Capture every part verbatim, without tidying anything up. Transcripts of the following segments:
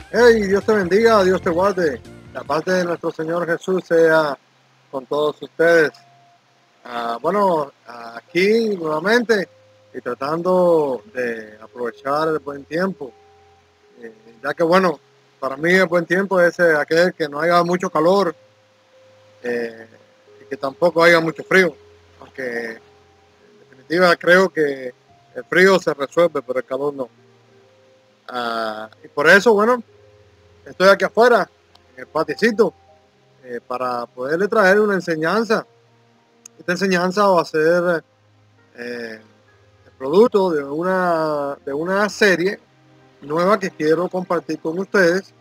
Hey, Dios te bendiga, Dios te guarde. La paz de nuestro Señor Jesús sea con todos ustedes. Ah, bueno, aquí nuevamente y tratando de aprovechar el buen tiempo, eh, ya que bueno, para mí el buen tiempo es eh, aquel que no haya mucho calor eh, y que tampoco haya mucho frío, aunque en definitiva creo que el frío se resuelve, pero el calor no. Ah, y por eso, bueno, estoy aquí afuera, en el paticito, eh, para poderle traer una enseñanza. Esta enseñanza va a ser eh, el producto de una, de una serie nueva que quiero compartir con ustedes.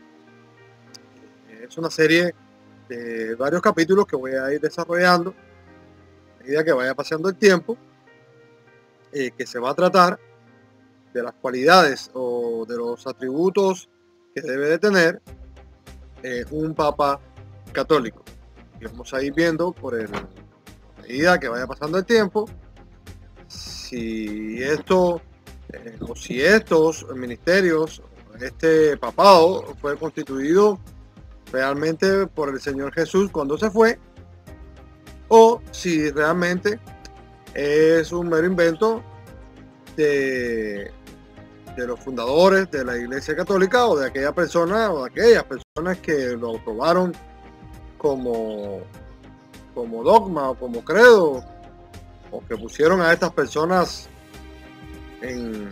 Es una serie de varios capítulos que voy a ir desarrollando a medida que vaya pasando el tiempo, eh, que se va a tratar de las cualidades o de los atributos que debe de tener eh, un papa católico. Y vamos a ir viendo por el, a medida que vaya pasando el tiempo si esto eh, o si estos ministerios, este papado fue constituido realmente por el Señor Jesús cuando se fue, o si realmente es un mero invento de, de los fundadores de la Iglesia Católica o de aquella persona o de aquellas personas que lo aprobaron como, como dogma o como credo, o que pusieron a estas personas en,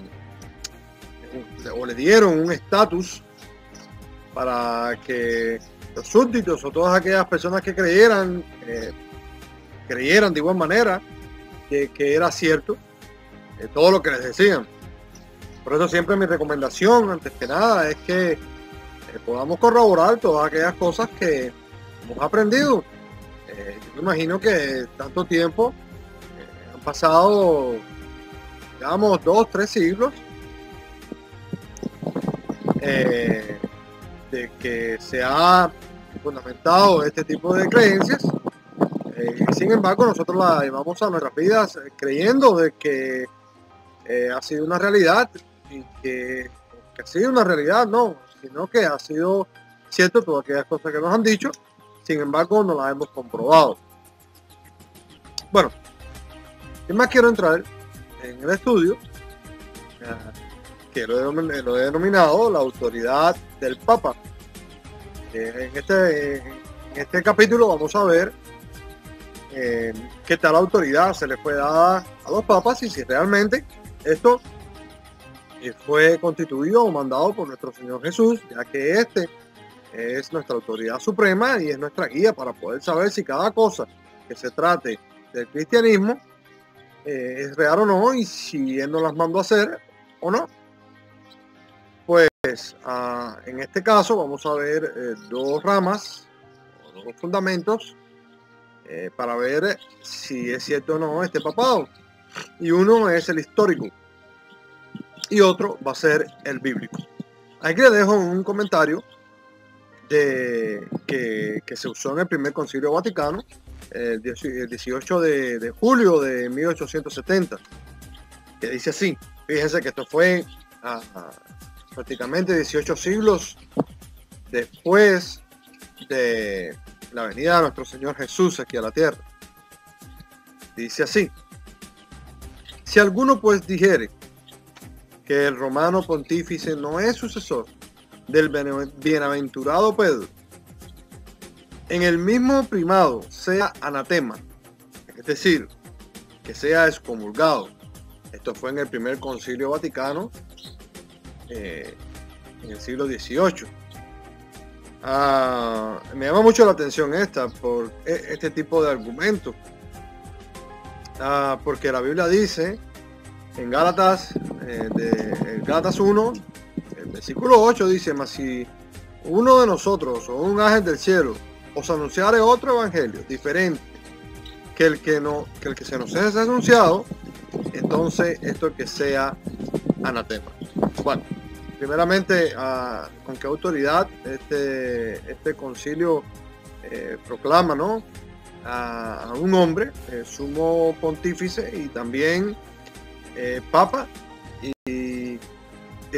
o le dieron un estatus para que los súbditos o todas aquellas personas que creyeran eh, creyeran de igual manera que, que era cierto eh, todo lo que les decían. Por eso siempre mi recomendación, antes que nada, es que eh, podamos corroborar todas aquellas cosas que hemos aprendido. Eh, yo me imagino que tanto tiempo eh, han pasado, digamos, dos, tres siglos eh, de que se ha fundamentado este tipo de creencias. Eh, sin embargo, nosotros la llevamos a nuestras vidas eh, creyendo de que eh, ha sido una realidad y que, que ha sido una realidad, no, sino que ha sido cierto todas aquellas cosas que nos han dicho, sin embargo, no las hemos comprobado. Bueno, ¿qué más quiero entrar en el estudio? Eh, que lo he, lo he denominado la autoridad del Papa. Eh, en, este, en este capítulo vamos a ver Eh, qué tal autoridad se le fue dada a los papas y si realmente esto eh, fue constituido o mandado por nuestro Señor Jesús, ya que este es nuestra autoridad suprema y es nuestra guía para poder saber si cada cosa que se trate del cristianismo eh, es real o no, y si Él nos las mandó a hacer o no. Pues uh, en este caso vamos a ver eh, dos ramas, dos fundamentos Eh, para ver si es cierto o no este papado. Y uno es el histórico y otro va a ser el bíblico. Aquí le dejo un comentario de, que, que se usó en el primer concilio vaticano el dieciocho de, de julio de mil ochocientos setenta, que dice así. Fíjense que esto fue a, a, prácticamente dieciocho siglos después de la venida de nuestro Señor Jesús aquí a la tierra. Dice así: si alguno pues dijere que el romano pontífice no es sucesor del bienaventurado Pedro, en el mismo primado sea anatema, es decir, que sea excomulgado. Esto fue en el primer concilio vaticano eh, en el siglo dieciocho. Ah, me llama mucho la atención esta por este tipo de argumento, ah, porque la Biblia dice en Gálatas, eh, de, Gálatas uno, el versículo ocho dice: mas si uno de nosotros o un ángel del cielo os anunciare otro evangelio diferente que el que, no, que, el que se nos es anunciado, entonces esto es que sea anatema. Bueno, primeramente, uh, ¿con qué autoridad este, este concilio eh, proclama, ¿no? a, a un hombre, eh, sumo pontífice y también eh, papa? ¿Y de qué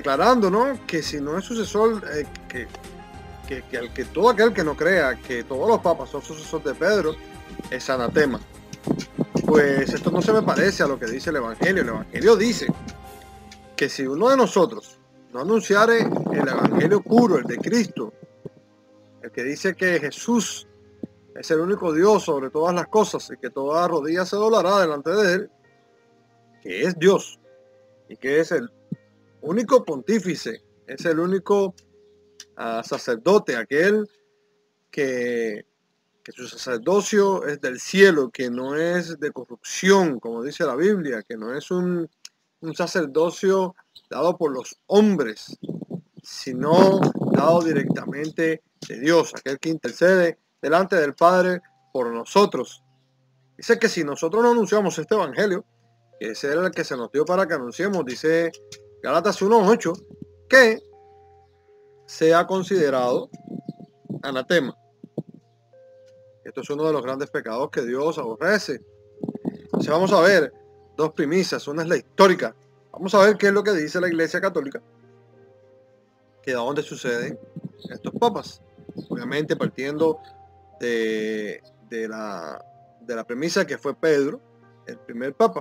declarando, ¿no?, que si no es sucesor, eh, que, que, que, el, que todo aquel que no crea que todos los papas son sucesores de Pedro es anatema. Pues esto no se me parece a lo que dice el Evangelio. El Evangelio dice que si uno de nosotros no anunciare el Evangelio puro, el de Cristo, el que dice que Jesús es el único Dios sobre todas las cosas y que toda rodilla se doblará delante de Él, que es Dios y que es el único pontífice, es el único uh, sacerdote, aquel que, que su sacerdocio es del cielo, que no es de corrupción, como dice la Biblia, que no es un, un sacerdocio dado por los hombres, sino dado directamente de Dios, aquel que intercede delante del Padre por nosotros. Dice que si nosotros no anunciamos este evangelio, que ese era el que se nos dio para que anunciemos, dice Gálatas uno ocho, que sea considerado anatema. Esto es uno de los grandes pecados que Dios aborrece. Entonces vamos a ver dos premisas. Una es la histórica. Vamos a ver qué es lo que dice la Iglesia Católica, que de dónde suceden estos papas. Obviamente partiendo de, de, la, de la premisa que fue Pedro el primer papa.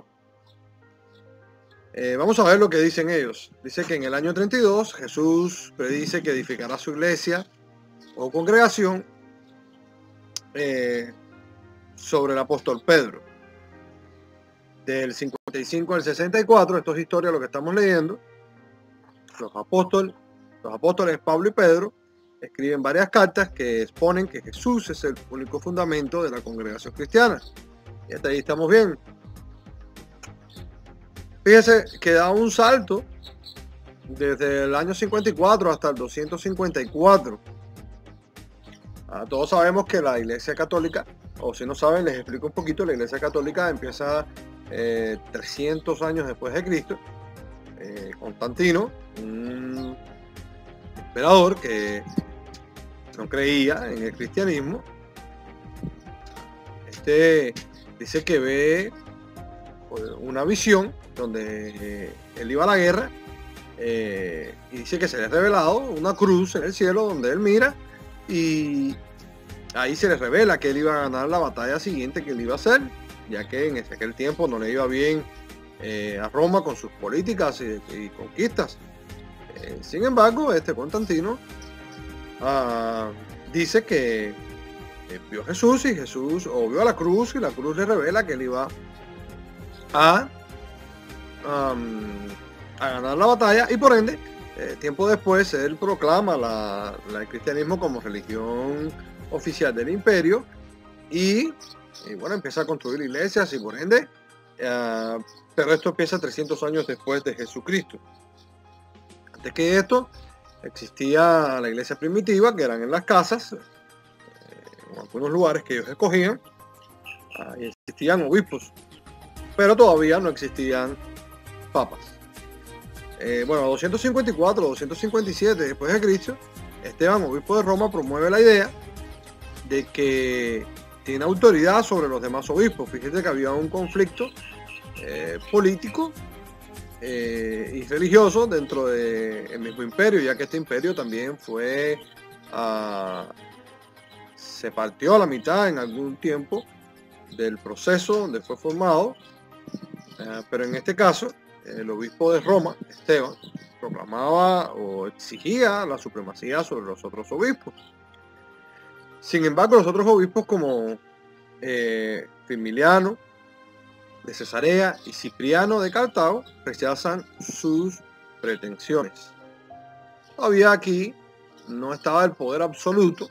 Eh, vamos a ver lo que dicen ellos. Dice que en el año treinta y dos Jesús predice que edificará su iglesia o congregación eh, sobre el apóstol Pedro. Del cincuenta y cinco al sesenta y cuatro, esto es historia lo que estamos leyendo, los apóstoles, los apóstoles Pablo y Pedro escriben varias cartas que exponen que Jesús es el único fundamento de la congregación cristiana. Y hasta ahí estamos bien. Fíjese que da un salto desde el año cincuenta y cuatro hasta el doscientos cincuenta y cuatro. Ah, todos sabemos que la Iglesia Católica, o si no saben, les explico un poquito, la Iglesia Católica empieza eh, trescientos años después de Cristo. Eh, Constantino, un emperador que no creía en el cristianismo, este dice que ve una visión donde eh, él iba a la guerra eh, y dice que se le ha revelado una cruz en el cielo donde él mira y ahí se le revela que él iba a ganar la batalla siguiente que él iba a hacer, ya que en aquel tiempo no le iba bien eh, a Roma con sus políticas y, y conquistas. Eh, sin embargo, este Constantino uh, dice que eh, vio a Jesús y Jesús, o vio a la cruz y la cruz le revela que él iba a, um, a ganar la batalla y por ende, eh, tiempo después, él proclama la, la, el cristianismo como religión oficial del imperio y, y bueno, empieza a construir iglesias y por ende, uh, pero esto empieza trescientos años después de Jesucristo. Antes que esto, existía la iglesia primitiva, que eran en las casas, eh, en algunos lugares que ellos escogían, uh, y existían obispos, pero todavía no existían papas. Eh, bueno, doscientos cincuenta y cuatro, doscientos cincuenta y siete después de Cristo, Esteban, obispo de Roma, promueve la idea de que tiene autoridad sobre los demás obispos. Fíjate que había un conflicto eh, político eh, y religioso dentro del mismo imperio, ya que este imperio también fue uh, se partió a la mitad en algún tiempo del proceso donde fue formado. Uh, pero en este caso, el obispo de Roma, Esteban, proclamaba o exigía la supremacía sobre los otros obispos. Sin embargo, los otros obispos como eh, Firmiliano de Cesarea y Cipriano de Cartago rechazan sus pretensiones. Todavía aquí no estaba el poder absoluto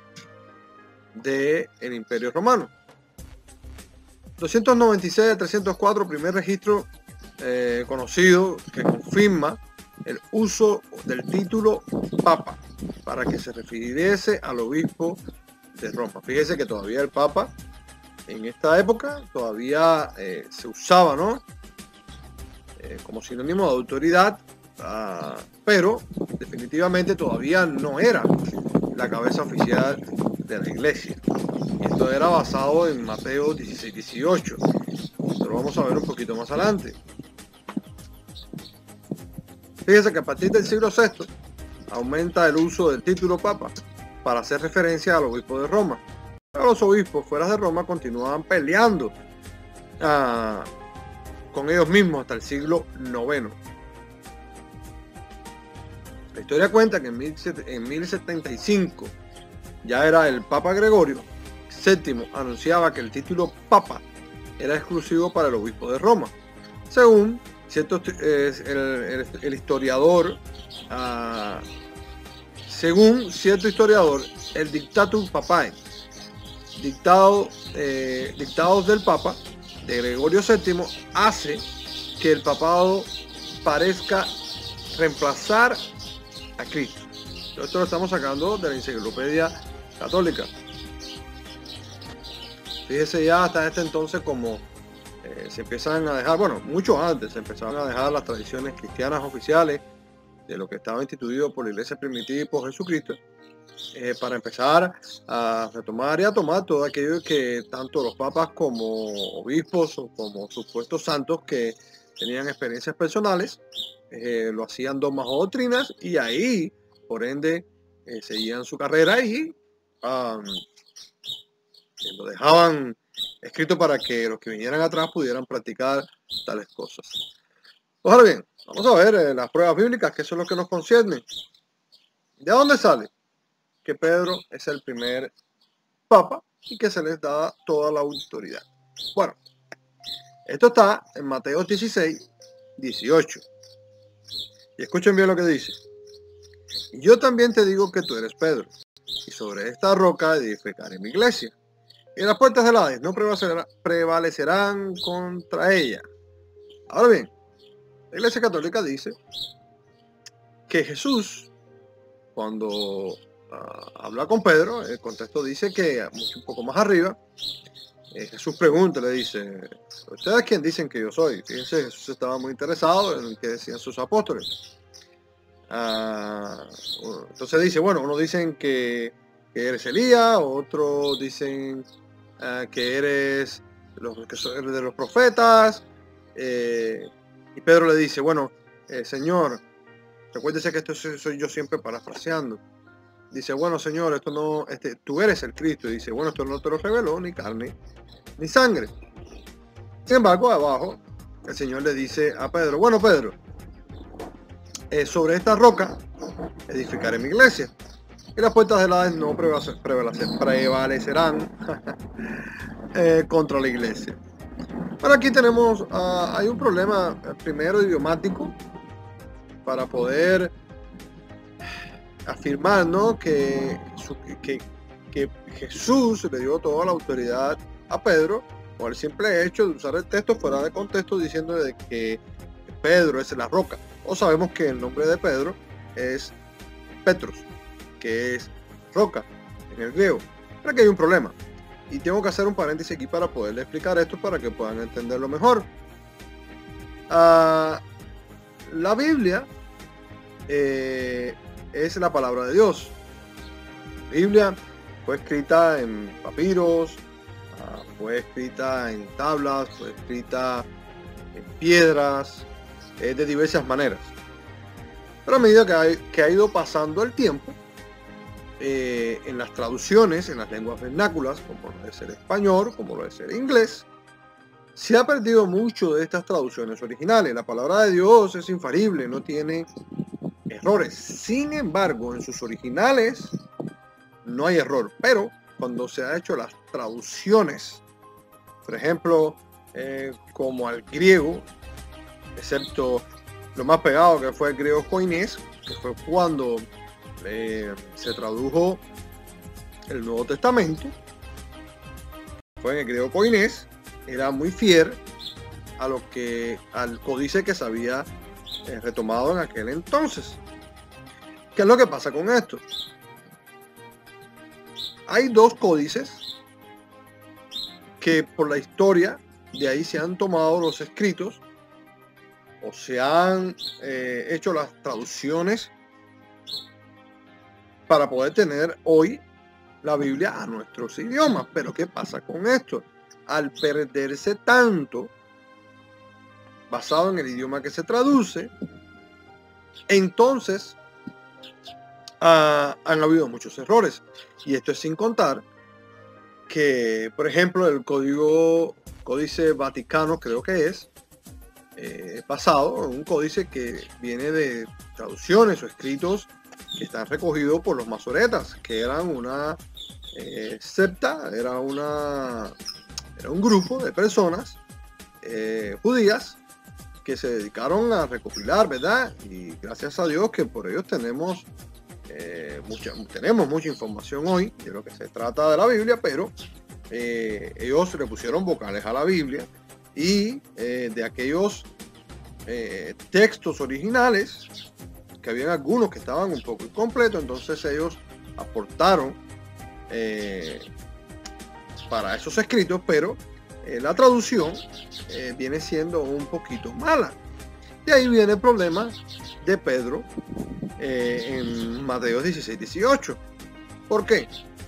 del imperio romano. doscientos noventa y seis a trescientos cuatro, primer registro eh, conocido que confirma el uso del título Papa para que se refiriese al obispo de Roma. Fíjese que todavía el Papa en esta época todavía eh, se usaba, ¿no? Eh, como sinónimo de autoridad, uh, pero definitivamente todavía no era la cabeza oficial de la iglesia. Esto era basado en Mateo dieciséis dieciocho. Esto lo vamos a ver un poquito más adelante. Fíjese que a partir del siglo sexto aumenta el uso del título Papa para hacer referencia al obispo de Roma. Pero los obispos fuera de Roma continuaban peleando uh, con ellos mismos hasta el siglo noveno. La historia cuenta que en mil setenta y cinco ya era el Papa Gregorio séptimo anunciaba que el título Papa era exclusivo para el obispo de Roma. Según cierto, eh, el, el, el historiador, uh, según cierto historiador, el Dictatus Papae, dictado, eh, dictados del Papa de Gregorio séptimo, hace que el papado parezca reemplazar a Cristo. Esto lo estamos sacando de la Enciclopedia Católica. Fíjese ya hasta este entonces como eh, se empiezan a dejar, bueno, mucho antes se empezaban a dejar las tradiciones cristianas oficiales de lo que estaba instituido por la iglesia primitiva y por Jesucristo, eh, para empezar a retomar y a tomar todo aquello que tanto los papas como obispos o como supuestos santos que tenían experiencias personales, eh, lo hacían dogmas o doctrinas, y ahí, por ende, eh, seguían su carrera y um, lo dejaban escrito para que los que vinieran atrás pudieran practicar tales cosas. Ahora bien, vamos a ver eh, las pruebas bíblicas, que eso es lo que nos concierne. ¿De dónde sale que Pedro es el primer papa y que se les da toda la autoridad? Bueno, esto está en Mateo dieciséis, dieciocho. Y escuchen bien lo que dice. Y yo también te digo que tú eres Pedro, y sobre esta roca edificaré mi iglesia, y las puertas del Hades no prevalecerán, prevalecerán contra ella. Ahora bien, la Iglesia Católica dice que Jesús, cuando uh, habla con Pedro, el contexto dice que un poco más arriba, eh, Jesús pregunta, le dice, ¿ustedes quién dicen que yo soy? Fíjense, Jesús estaba muy interesado en lo que decían sus apóstoles. Uh, entonces dice, bueno, unos dicen que, que eres Elías, otros dicen uh, que eres los, que son de los profetas, eh, y Pedro le dice, bueno, eh, Señor, recuérdese que esto soy yo siempre parafraseando. Dice, bueno, Señor, esto no, este, tú eres el Cristo. Y dice, bueno, esto no te lo reveló ni carne ni sangre. Sin embargo, abajo, el Señor le dice a Pedro, bueno, Pedro, eh, sobre esta roca edificaré mi iglesia, y las puertas del Hades no prevalecerán eh, contra la iglesia. Bueno, aquí tenemos, uh, hay un problema eh, primero idiomático para poder afirmar, ¿no?, que, que, que Jesús le dio toda la autoridad a Pedro por el simple hecho de usar el texto fuera de contexto, diciendo de que Pedro es la roca. O sabemos que el nombre de Pedro es Petros, que es roca en el griego. Pero aquí hay un problema, y tengo que hacer un paréntesis aquí para poderle explicar esto para que puedan entenderlo mejor. Uh, la Biblia eh, es la palabra de Dios. La Biblia fue escrita en papiros, uh, fue escrita en tablas, fue escrita en piedras, eh, de diversas maneras. Pero a medida que ha, que ha ido pasando el tiempo, eh, en las traducciones, en las lenguas vernáculas, como lo es el español, como lo es el inglés, se ha perdido mucho de estas traducciones originales. La palabra de Dios es infalible, no tiene errores. Sin embargo, en sus originales no hay error. Pero cuando se ha hecho las traducciones, por ejemplo, eh, como al griego, excepto lo más pegado que fue el griego koinés, que fue cuando eh, se tradujo el Nuevo Testamento, fue en el griego koinés, era muy fiel a lo que, al códice que se había eh, retomado en aquel entonces. ¿Qué es lo que pasa con esto? Hay dos códices que por la historia de ahí se han tomado los escritos o se han eh, hecho las traducciones para poder tener hoy la Biblia a nuestros idiomas. Pero ¿qué pasa con esto? Al perderse tanto basado en el idioma que se traduce, entonces uh, han habido muchos errores. Y esto es sin contar que, por ejemplo, el código, códice Vaticano, creo que es, eh, pasado, un códice que viene de traducciones o escritos que están recogidos por los masoretas, que eran una eh, secta, era, una, era un grupo de personas eh, judías que se dedicaron a recopilar, ¿verdad? Y gracias a Dios que por ellos tenemos, eh, mucha, tenemos mucha información hoy de lo que se trata de la Biblia, pero eh, ellos le pusieron vocales a la Biblia y eh, de aquellos eh, textos originales, que habían algunos que estaban un poco incompletos, entonces ellos aportaron eh, para esos escritos, pero eh, la traducción eh, viene siendo un poquito mala. Y ahí viene el problema de Pedro eh, en Mateo dieciséis dieciocho. ¿Por qué?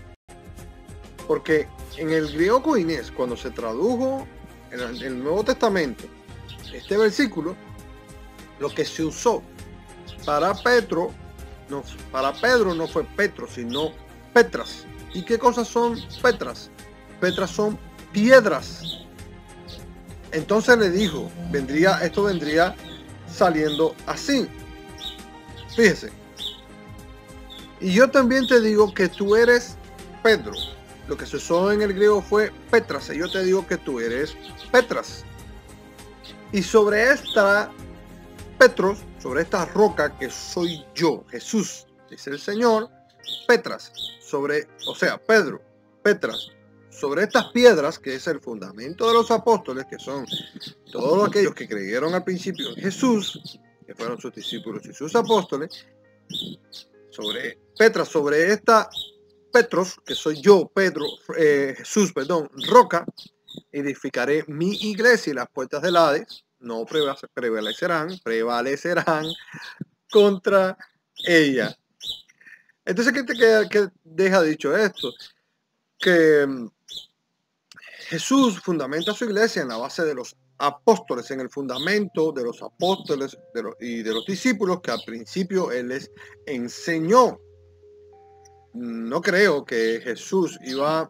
Porque en el griego koinés, cuando se tradujo en el Nuevo Testamento este versículo, lo que se usó para Pedro, no, para Pedro no fue Petro, sino Petras. ¿Y qué cosas son Petras? Petras son piedras. Entonces le dijo, vendría, esto vendría saliendo así. Fíjese. Y yo también te digo que tú eres Pedro. Lo que se usó en el griego fue Petras. Y yo te digo que tú eres Petras. Y sobre esta Petros, sobre esta roca que soy yo, Jesús, dice el Señor, Petras, sobre, o sea, Pedro, Petras, sobre estas piedras, que es el fundamento de los apóstoles, que son todos aquellos que creyeron al principio en Jesús, que fueron sus discípulos y sus apóstoles, sobre Petras, sobre esta Petros, que soy yo, Pedro, eh, Jesús, perdón, roca, edificaré mi iglesia y las puertas del Hades no prevalecerán, prevalecerán contra ella. Entonces, ¿qué te queda, qué deja dicho esto? Que Jesús fundamenta su iglesia en la base de los apóstoles, en el fundamento de los apóstoles de los, y de los discípulos que al principio él les enseñó. No creo que Jesús iba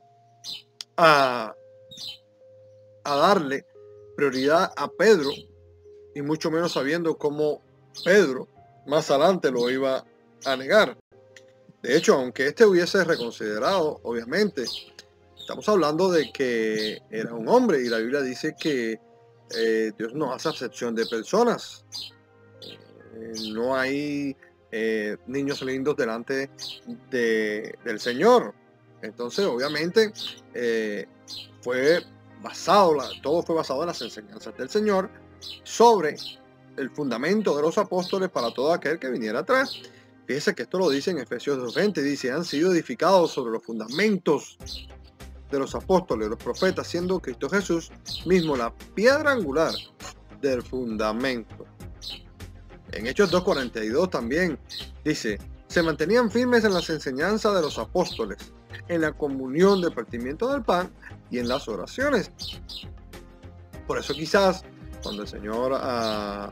a, a darle prioridad a Pedro, y mucho menos sabiendo cómo Pedro más adelante lo iba a negar. De hecho, aunque este hubiese reconsiderado, obviamente, estamos hablando de que era un hombre, y la Biblia dice que eh, Dios no hace acepción de personas. Eh, no hay eh, niños lindos delante de, del Señor. Entonces, obviamente, eh, fue basado, todo fue basado en las enseñanzas del Señor sobre el fundamento de los apóstoles para todo aquel que viniera atrás. Fíjese que esto lo dice en Efesios dos veinte, dice, han sido edificados sobre los fundamentos de los apóstoles, los profetas, siendo Cristo Jesús mismo la piedra angular del fundamento. En Hechos dos cuarenta y dos también dice, se mantenían firmes en las enseñanzas de los apóstoles, en la comunión del partimiento del pan y en las oraciones. Por eso quizás cuando el Señor uh,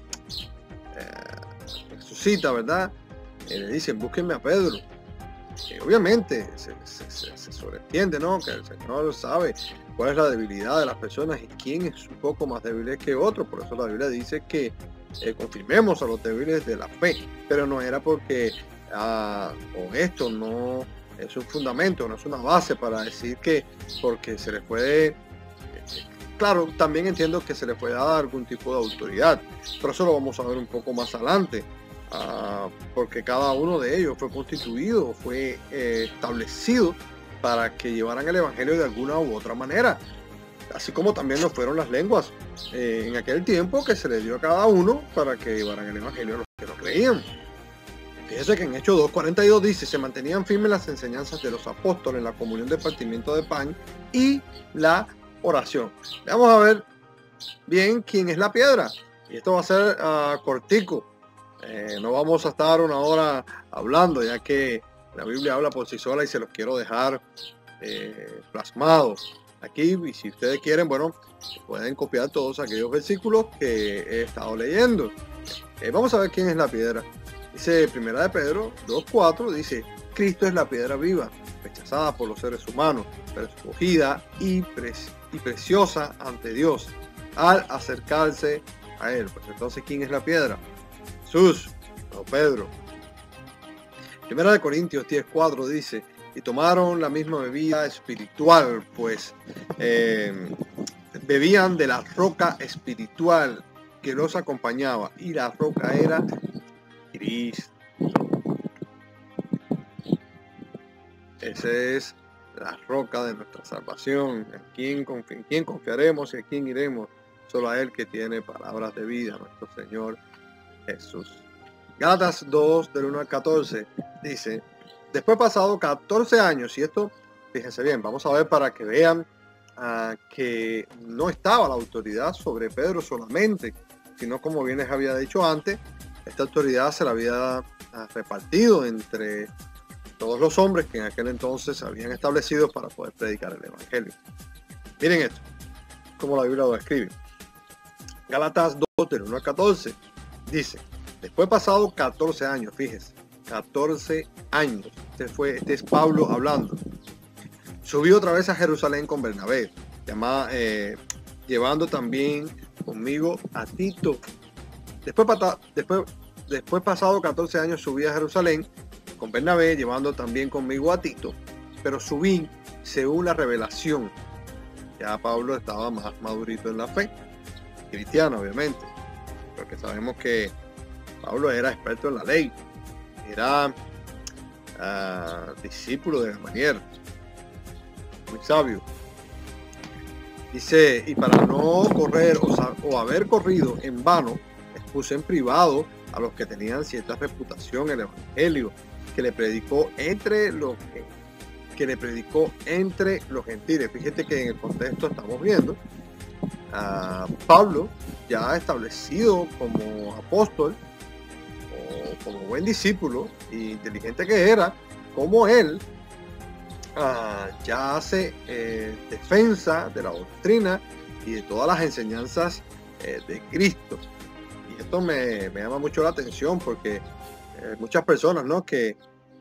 eh, resucita, ¿verdad? Eh, le dicen, búsquenme a Pedro. Y obviamente se, se, se, se sobreentiende, ¿no? Que el Señor sabe cuál es la debilidad de las personas y quién es un poco más débil que otro. Por eso la Biblia dice que eh, confirmemos a los débiles de la fe. Pero no era porque uh, o esto no es un fundamento, no es una base para decir que porque se les puede, eh, claro, también entiendo que se les puede dar algún tipo de autoridad, pero eso lo vamos a ver un poco más adelante, uh, porque cada uno de ellos fue constituido, fue eh, establecido para que llevaran el evangelio de alguna u otra manera, así como también lo fueron las lenguas eh, en aquel tiempo que se les dio a cada uno para que llevaran el evangelio a los que no creían. Fíjese que en Hechos dos cuarenta y dos dice, se mantenían firmes las enseñanzas de los apóstoles en la comunión del partimiento de pan y la oración. Vamos a ver bien quién es la piedra. Y esto va a ser uh, cortico. Eh, no vamos a estar una hora hablando, ya que la Biblia habla por sí sola y se los quiero dejar eh, plasmados aquí. Y si ustedes quieren, bueno, pueden copiar todos aquellos versículos que he estado leyendo. Eh, vamos a ver quién es la piedra. Dice Primera de Pedro dos cuatro, dice, Cristo es la piedra viva, rechazada por los seres humanos, pero escogida y, pre y preciosa ante Dios al acercarse a Él. Pues entonces, ¿quién es la piedra? Jesús, no Pedro. Primera de Corintios diez cuatro dice, y tomaron la misma bebida espiritual, pues eh, bebían de la roca espiritual que los acompañaba, y la roca era Cristo. Esa es la roca de nuestra salvación. ¿En quién, confi en quién confiaremos y a quién iremos? Solo a Él que tiene palabras de vida, nuestro Señor Jesús. Gálatas dos, del uno al catorce, dice, después pasado catorce años, y esto, fíjense bien, vamos a ver para que vean uh, que no estaba la autoridad sobre Pedro solamente, sino como bien les había dicho antes, esta autoridad se la había uh, repartido entre todos los hombres que en aquel entonces habían establecido para poder predicar el Evangelio. Miren esto, como la Biblia lo describe. Gálatas dos, del uno al catorce, dice, después pasado catorce años, fíjense, catorce años, este, fue, este es Pablo hablando, subí otra vez a Jerusalén con Bernabé, llamada, eh, llevando también conmigo a Tito. Después, después, después pasado catorce años subí a Jerusalén con Bernabé, llevando también conmigo a Tito, pero subí según la revelación. Ya Pablo estaba más madurito en la fe, cristiano obviamente, porque sabemos que Pablo era experto en la ley, era uh, discípulo de Gamaliel, muy sabio. Dice, y para no correr o, o haber corrido en vano, expuse en privado a los que tenían cierta reputación el Evangelio, que le predicó entre los que, que le predicó entre los gentiles. Fíjate que en el contexto estamos viendo a Pablo ya establecido como apóstol o como buen discípulo e inteligente que era, como él uh, ya hace eh, defensa de la doctrina y de todas las enseñanzas eh, de Cristo. Y esto me, me llama mucho la atención porque eh, muchas personas, ¿no?, que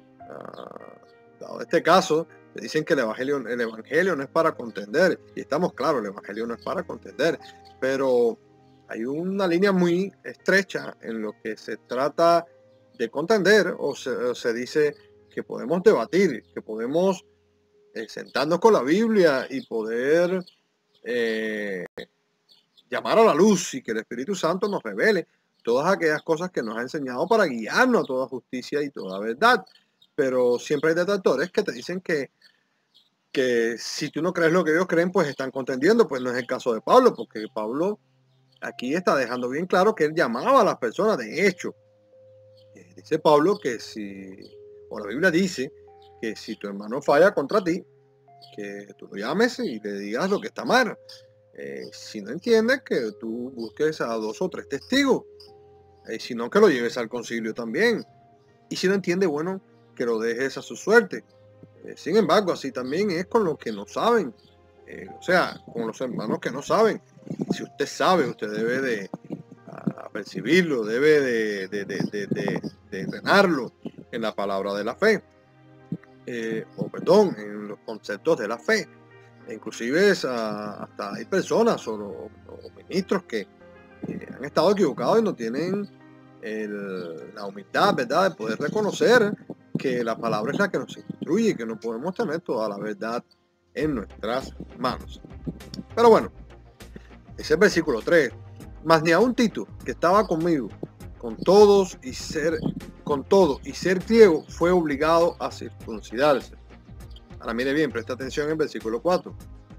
uh, dado este caso dicen que el evangelio, el evangelio no es para contender, y estamos claros, el evangelio no es para contender, pero hay una línea muy estrecha en lo que se trata de contender, o se, o se dice que podemos debatir, que podemos eh, sentarnos con la Biblia y poder eh, llamar a la luz y que el Espíritu Santo nos revele todas aquellas cosas que nos ha enseñado para guiarnos a toda justicia y toda verdad. Pero siempre hay detractores que te dicen que que si tú no crees lo que ellos creen, pues están contendiendo. Pues no es el caso de Pablo, porque Pablo aquí está dejando bien claro que él llamaba a las personas. De hecho, eh, dice Pablo que si, o la Biblia dice, que si tu hermano falla contra ti, que tú lo llames y le digas lo que está mal. Eh, si no entiendes, que tú busques a dos o tres testigos. Eh, si no, que lo lleves al concilio también. Y si no entiende, bueno, que lo dejes a su suerte. Sin embargo, así también es con los que no saben, eh, o sea, con los hermanos que no saben. Si usted sabe, usted debe de uh, percibirlo, debe de, de, de, de, de, de entrenarlo en la palabra de la fe, eh, o perdón, en los conceptos de la fe. Inclusive es, uh, hasta hay personas o, o, o ministros que eh, han estado equivocados y no tienen el, la humildad, ¿verdad?, de poder reconocer que la palabra es la que nos instruye y que no podemos tener toda la verdad en nuestras manos. Pero bueno, ese es el versículo tres. Mas ni aun Tito, que estaba conmigo, con todos y ser, con todo y ser griego, fue obligado a circuncidarse. Ahora mire bien, presta atención en el versículo cuatro.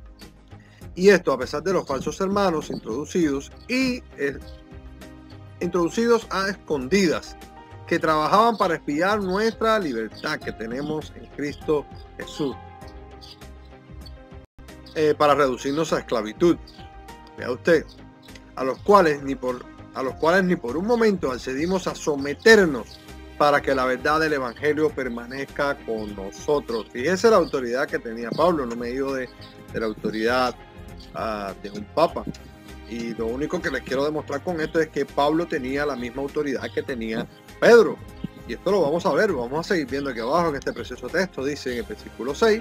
Y esto a pesar de los falsos hermanos introducidos y eh, introducidos a escondidas, que trabajaban para espiar nuestra libertad que tenemos en Cristo Jesús, eh, para reducirnos a esclavitud. Vea usted, a los cuales ni por a los cuales ni por un momento accedimos a someternos para que la verdad del Evangelio permanezca con nosotros. Fíjese la autoridad que tenía Pablo, no me digo de, de la autoridad uh, de un papa, Y lo único que les quiero demostrar con esto es que Pablo tenía la misma autoridad que tenía Pedro. Y esto lo vamos a ver, vamos a seguir viendo aquí abajo en este precioso texto. Dice en el versículo seis,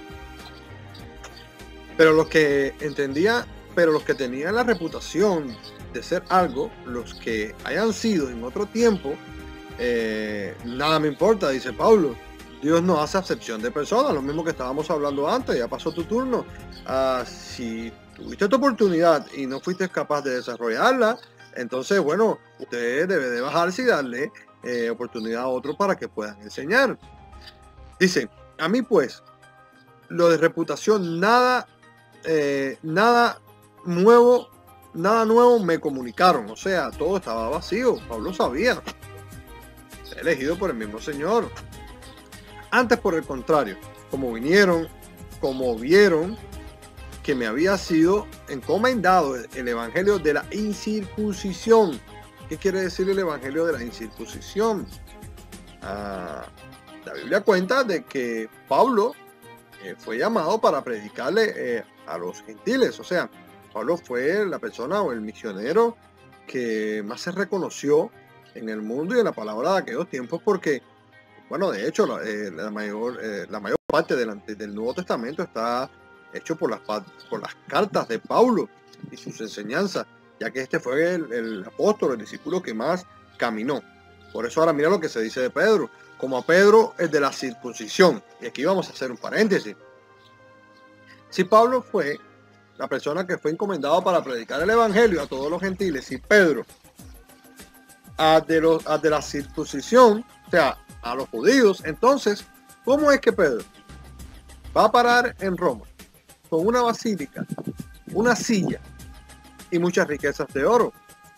pero los que entendían, pero los que tenían la reputación de ser algo, los que hayan sido en otro tiempo, eh, nada me importa, dice Pablo. Dios no hace acepción de personas, lo mismo que estábamos hablando antes, ya pasó tu turno. Uh, si tuviste tu oportunidad y no fuiste capaz de desarrollarla, entonces, bueno, usted debe de bajarse y darle eh, oportunidad a otros para que puedan enseñar. Dice, a mí pues, lo de reputación, nada, eh, nada nuevo, nada nuevo me comunicaron. O sea, todo estaba vacío, Pablo sabía. Elegido por el mismo Señor. Antes, por el contrario, como vinieron, como vieron que me había sido encomendado el evangelio de la incircuncisión. ¿Qué quiere decir el evangelio de la incircuncisión? Ah, la Biblia cuenta de que Pablo eh, fue llamado para predicarle eh, a los gentiles. O sea, Pablo fue la persona o el misionero que más se reconoció en el mundo y en la palabra de aquellos tiempos, porque bueno, de hecho, la, eh, la, mayor, eh, la mayor parte del, del Nuevo Testamento está hecho por las, por las cartas de Pablo y sus enseñanzas, ya que este fue el, el apóstol, el discípulo que más caminó. Por eso ahora mira lo que se dice de Pedro, como a Pedro es de la circuncisión. Y aquí vamos a hacer un paréntesis. Si Pablo fue la persona que fue encomendado para predicar el evangelio a todos los gentiles, y Pedro a de, los, a de la circuncisión, o sea, a los judíos, entonces, ¿cómo es que Pedro va a parar en Roma con una basílica, una silla y muchas riquezas de oro?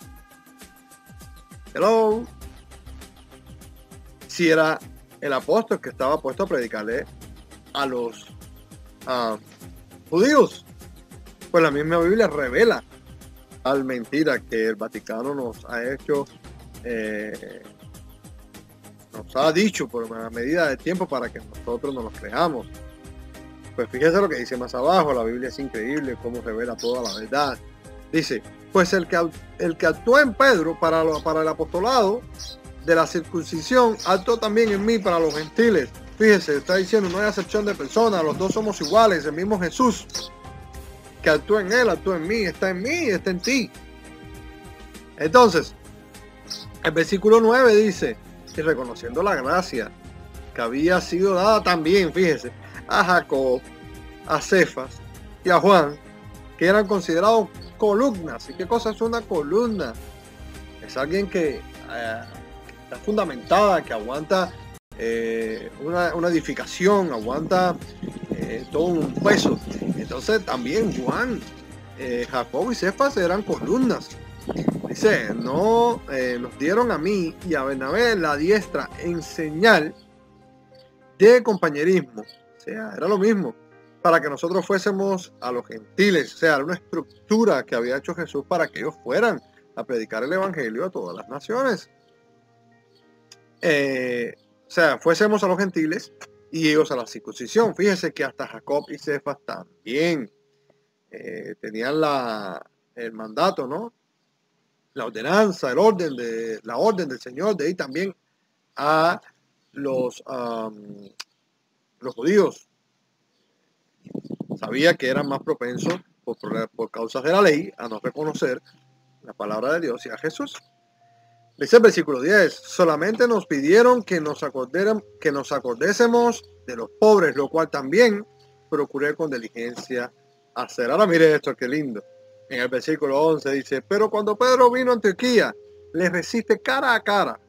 Hello. Si era el apóstol que estaba puesto a predicarle a los uh, judíos, pues la misma Biblia revela al mentira que el Vaticano nos ha hecho eh, nos ha dicho por una medida de tiempo para que nosotros no lo creamos. Pues fíjese lo que dice más abajo, la Biblia es increíble cómo revela toda la verdad. Dice, pues el que, el que actuó en Pedro para, lo, para el apostolado de la circuncisión, actuó también en mí para los gentiles. Fíjese, está diciendo, no hay acepción de personas, los dos somos iguales, el mismo Jesús que actuó en él, actuó en mí, está en mí, está en ti. Entonces, el versículo nueve dice, y reconociendo la gracia que había sido dada también, fíjese, a Jacob, a Cefas y a Juan, que eran considerados columnas. ¿Y qué cosa es una columna? Es alguien que eh, está fundamentada, que aguanta eh, una, una edificación, aguanta eh, todo un peso. Entonces también Juan, eh, Jacob y Cefas eran columnas. Dice, no eh, nos dieron a mí y a Bernabé la diestra en señal de compañerismo. O sea, era lo mismo, para que nosotros fuésemos a los gentiles. O sea, era una estructura que había hecho Jesús para que ellos fueran a predicar el evangelio a todas las naciones. Eh, o sea, fuésemos a los gentiles y ellos a la circuncisión. Fíjese que hasta Jacob y Cefas también eh, tenían la, el mandato, ¿no? La ordenanza, el orden de la orden del Señor de ir también a los, um, los judíos. Sabía que eran más propensos por, por causas de la ley a no reconocer la palabra de Dios y a Jesús. Dice el versículo diez, solamente nos pidieron que nos, que nos acordésemos de los pobres, lo cual también procuré con diligencia hacer. Ahora mire esto, qué lindo. En el versículo once dice, pero cuando Pedro vino a Antioquía, le resiste cara a cara.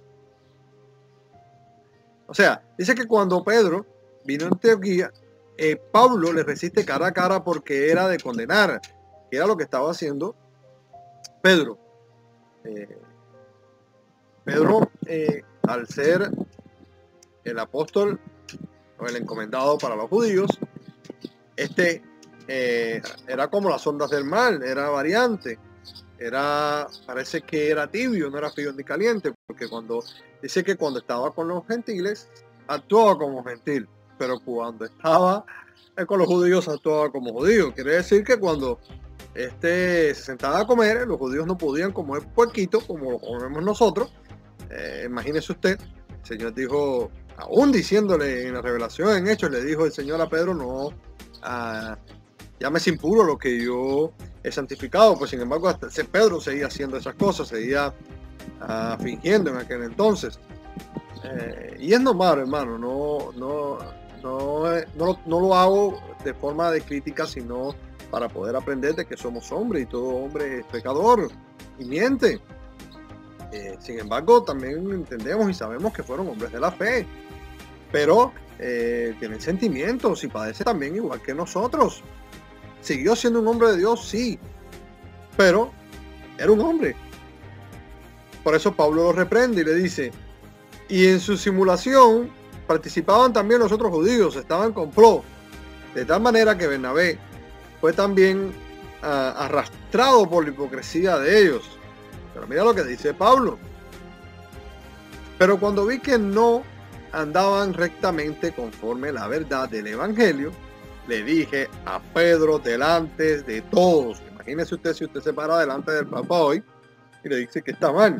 O sea, dice que cuando Pedro vino a Antioquía, eh, Pablo le resiste cara a cara porque era de condenar, que era lo que estaba haciendo Pedro. Eh, Pedro, eh, al ser el apóstol o el encomendado para los judíos, este eh, era como las ondas del mar, era variante, era, parece que era tibio, no era frío ni caliente, porque cuando dice que cuando estaba con los gentiles actuaba como gentil, pero cuando estaba con los judíos actuaba como judío. Quiere decir que cuando este se sentaba a comer, los judíos no podían comer puerquito como lo comemos nosotros. Eh, imagínese usted, el Señor dijo, aún diciéndole en la revelación, en Hechos, le dijo el Señor a Pedro, no uh, llámese impuro lo que yo he santificado. Pues sin embargo, hasta Pedro seguía haciendo esas cosas, seguía uh, fingiendo en aquel entonces. Eh, y es normal, hermano, no, no, no, no, no lo hago de forma de crítica, sino para poder aprender de que somos hombres y todo hombre es pecador y miente. Eh, sin embargo, también entendemos y sabemos que fueron hombres de la fe, pero eh, tienen sentimientos y padece también igual que nosotros. Siguió siendo un hombre de Dios, sí, pero era un hombre. Por eso Pablo lo reprende y le dice, y en su simulación participaban también los otros judíos, estaban con complot, de tal manera que Bernabé fue también uh, arrastrado por la hipocresía de ellos. Pero mira lo que dice Pablo. Pero cuando vi que no andaban rectamente conforme la verdad del evangelio, le dije a Pedro delante de todos. Imagínese usted si usted se para delante del Papa hoy y le dice que está mal.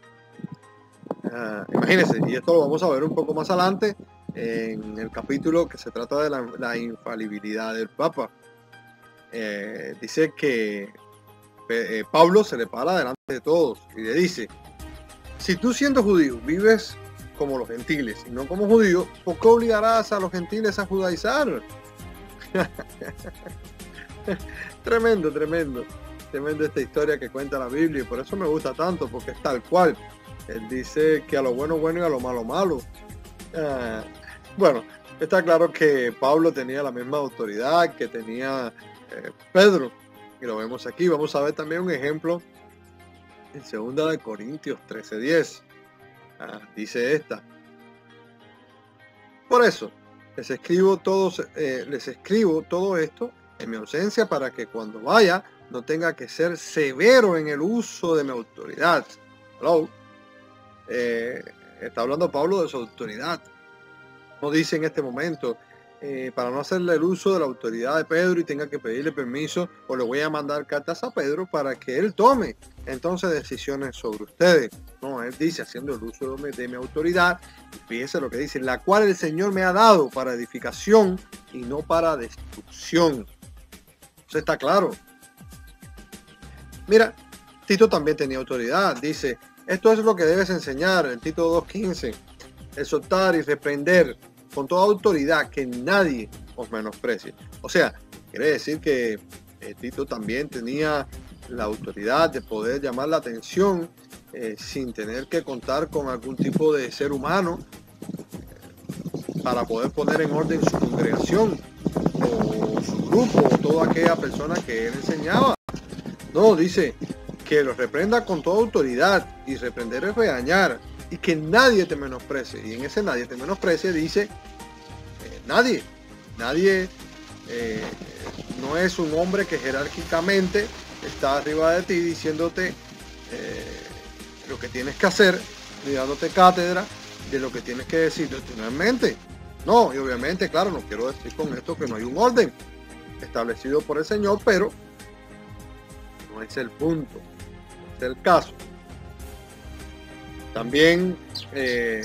Uh, imagínese, y esto lo vamos a ver un poco más adelante en el capítulo que se trata de la, la infalibilidad del Papa. Eh, dice que eh, Pablo se le para delante de todos y le dice, si tú siendo judío vives como los gentiles y no como judío, ¿por qué obligarás a los gentiles a judaizar? Tremendo, tremendo, tremendo esta historia que cuenta la Biblia, y por eso me gusta tanto, porque es tal cual. Él dice que a lo bueno bueno y a lo malo malo. Uh, bueno, está claro que Pablo tenía la misma autoridad que tenía eh, Pedro, y lo vemos aquí. Vamos a ver también un ejemplo en segunda de Corintios trece diez. Uh, dice esta: por eso les escribo todos, eh, les escribo todo esto en mi ausencia, para que cuando vaya no tenga que ser severo en el uso de mi autoridad. Hello. Eh, está hablando Pablo de su autoridad. No dice en este momento, eh, para no hacerle el uso de la autoridad de Pedro y tenga que pedirle permiso, o le voy a mandar cartas a Pedro para que él tome entonces decisiones sobre ustedes. No, él dice, haciendo el uso de, de mi autoridad, y fíjese lo que dice, la cual el Señor me ha dado para edificación y no para destrucción. Eso está claro. Mira, Tito también tenía autoridad. Dice, esto es lo que debes enseñar en Tito dos quince, exhortar y reprender con toda autoridad, que nadie os menosprecie. O sea, quiere decir que eh, Tito también tenía la autoridad de poder llamar la atención eh, sin tener que contar con algún tipo de ser humano eh, para poder poner en orden su congregación o su grupo o toda aquella persona que él enseñaba. No, dice que los reprenda con toda autoridad, y reprender es regañar, y que nadie te menosprecie. Y en ese nadie te menosprecie dice eh, nadie, nadie eh, no es un hombre que jerárquicamente está arriba de ti diciéndote eh, lo que tienes que hacer, ni dándote cátedra de lo que tienes que decir doctrinalmente. No, y obviamente, claro, no quiero decir con esto que no hay un orden establecido por el Señor, pero no es el punto, no es el caso. También eh,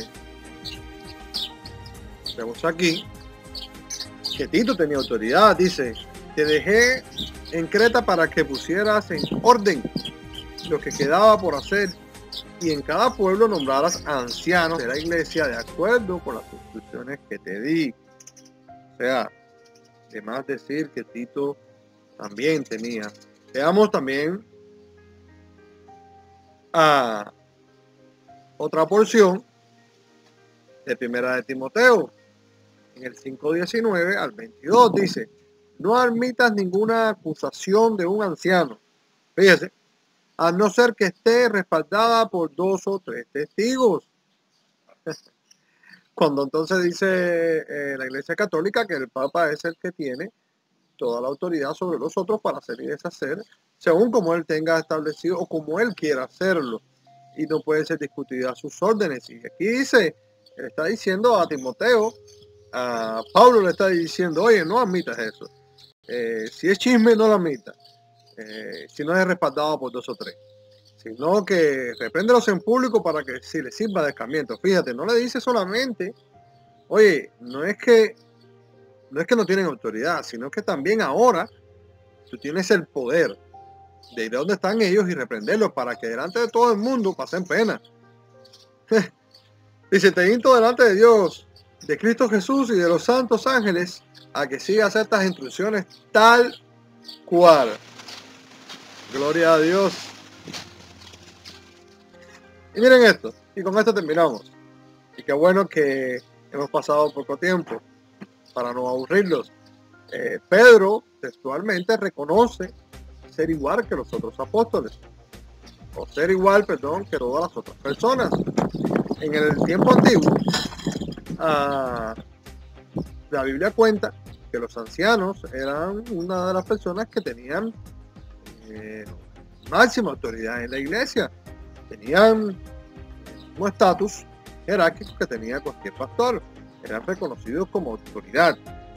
vemos aquí que Tito tenía autoridad. Dice, te dejé en Creta para que pusieras en orden lo que quedaba por hacer, y en cada pueblo nombraras ancianos de la iglesia de acuerdo con las instrucciones que te di. O sea, de más decir que Tito también tenía. Veamos también a otra porción de Primera de Timoteo, en el cinco diecinueve al veintidós, dice, no admitas ninguna acusación de un anciano, fíjese, a no ser que esté respaldada por dos o tres testigos. Cuando entonces dice eh, la Iglesia Católica que el Papa es el que tiene toda la autoridad sobre los otros para hacer y deshacer, según como él tenga establecido o como él quiera hacerlo, y no puede ser discutida sus órdenes. Y aquí dice, él está diciendo a Timoteo, a Pablo le está diciendo, oye, no admitas eso. Eh, si es chisme, no lo admitas. eh, si no es respaldado por dos o tres, sino que repréndelos en público para que si les sirva de escarmiento. Fíjate, no le dice solamente, oye, no es que no es que no tienen autoridad, sino que también ahora tú tienes el poder de ir a donde están ellos y reprenderlos para que delante de todo el mundo pasen pena. Dice, te insto delante de Dios, de Cristo Jesús y de los santos ángeles, a que sigas estas instrucciones tal cual. Gloria a Dios. Y miren esto, y con esto terminamos. Y qué bueno que hemos pasado poco tiempo para no aburrirlos. Eh, Pedro textualmente reconoce ser igual que los otros apóstoles, o ser igual, perdón, que todas las otras personas. En el tiempo antiguo, uh, la Biblia cuenta que los ancianos eran una de las personas que tenían eh, máxima autoridad en la iglesia. Tenían un estatus jerárquico que tenía cualquier pastor. Eran reconocidos como autoridad.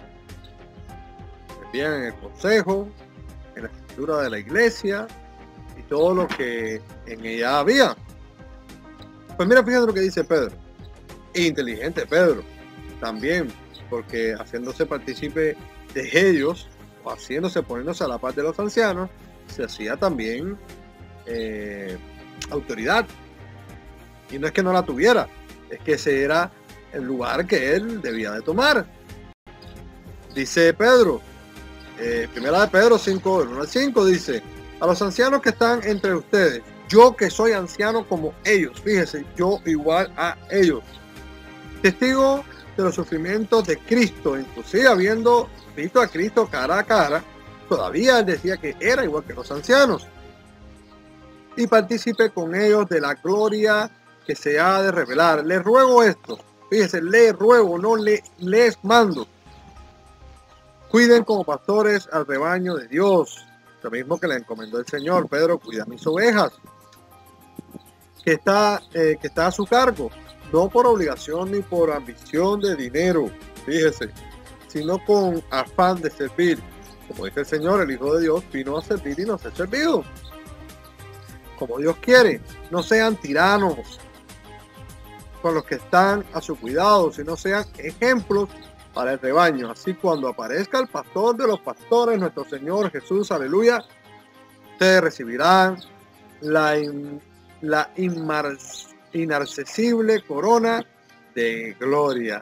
Vivían en el consejo, en la estructura de la iglesia y todo lo que en ella había. Pues mira, fíjate lo que dice Pedro. Inteligente Pedro, también, porque haciéndose partícipe de ellos, o haciéndose, poniéndose a la par de los ancianos, se hacía también eh, autoridad. Y no es que no la tuviera, es que ese era el lugar que él debía de tomar. Dice Pedro, eh, primera de Pedro cinco, uno al cinco, dice, a los ancianos que están entre ustedes, yo que soy anciano como ellos, fíjese, yo igual a ellos, testigo de los sufrimientos de Cristo, inclusive habiendo visto a Cristo cara a cara, todavía él decía que era igual que los ancianos, y participe con ellos de la gloria que se ha de revelar. Les ruego esto, fíjese, les ruego, no le, les mando, cuiden como pastores al rebaño de Dios, lo mismo que le encomendó el Señor. Pedro, cuida mis ovejas, que está, eh, que está a su cargo, no por obligación ni por ambición de dinero, fíjese, sino con afán de servir. Como dice el Señor, el Hijo de Dios vino a servir y no ser servido. Como Dios quiere, no sean tiranos con los que están a su cuidado, sino sean ejemplos para el rebaño. Así cuando aparezca el pastor de los pastores, nuestro Señor Jesús, aleluya, ustedes recibirán la, in, la inmar, inaccesible corona de gloria.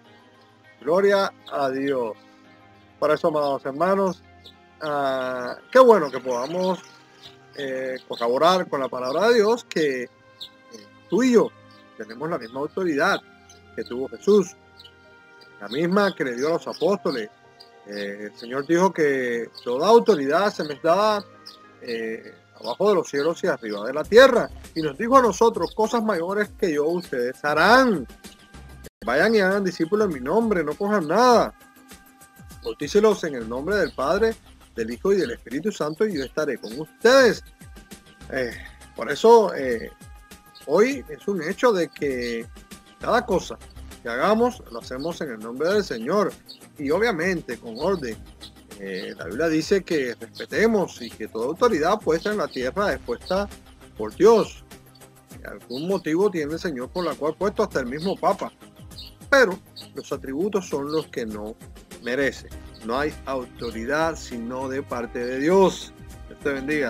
Gloria a Dios. Por eso, amados hermanos, uh, qué bueno que podamos eh, colaborar con la palabra de Dios, que eh, tú y yo tenemos la misma autoridad que tuvo Jesús, la misma que le dio a los apóstoles. Eh, el Señor dijo que toda autoridad se me da eh, abajo de los cielos y arriba de la tierra. Y nos dijo a nosotros, cosas mayores que yo ustedes harán. Vayan y hagan discípulos en mi nombre, no cojan nada. Bautícelos en el nombre del Padre, del Hijo y del Espíritu Santo, y yo estaré con ustedes. Eh, por eso, eh, hoy es un hecho de que cada cosa que hagamos, lo hacemos en el nombre del Señor, y obviamente con orden. Eh, la Biblia dice que respetemos y que toda autoridad puesta en la tierra es puesta por Dios. Algún motivo tiene el Señor por la cual ha puesto hasta el mismo Papa. Pero los atributos son los que no merece. No hay autoridad sino de parte de Dios. Dios te bendiga.